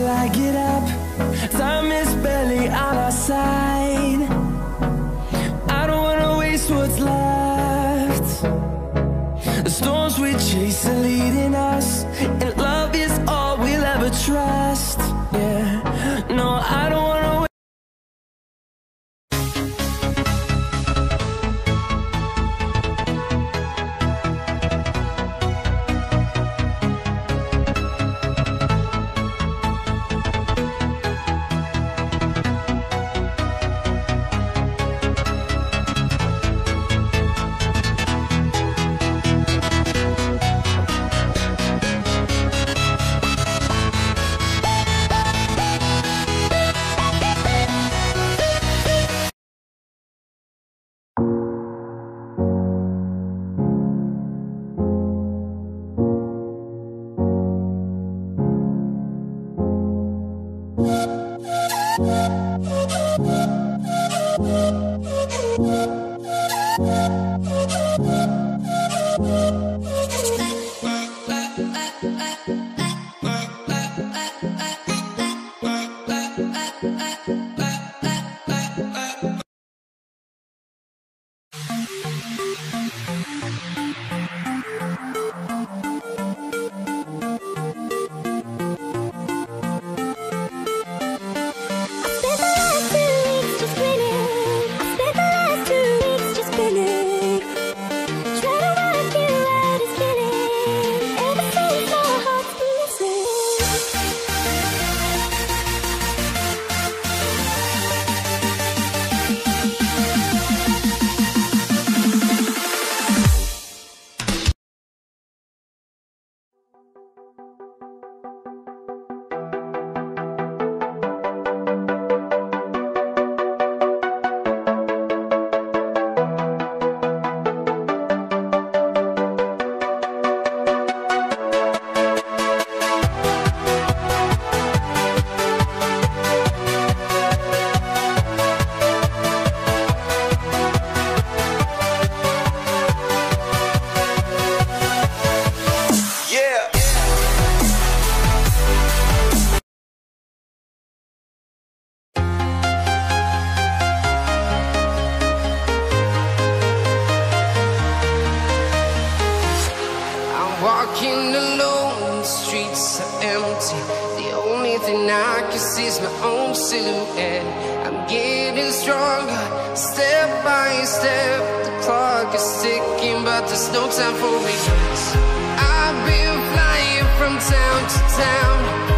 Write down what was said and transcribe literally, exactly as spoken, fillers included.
till I get up. Time is barely on our side. I don't wanna waste what's left. The storms we chase are leading us, and love is all we'll ever trust. Yeah, no, I don't wanna walking alone, the streets are empty. The only thing I can see is my own silhouette. I'm getting stronger, step by step. The clock is ticking, but there's no time for regrets. I've been flying from town to town,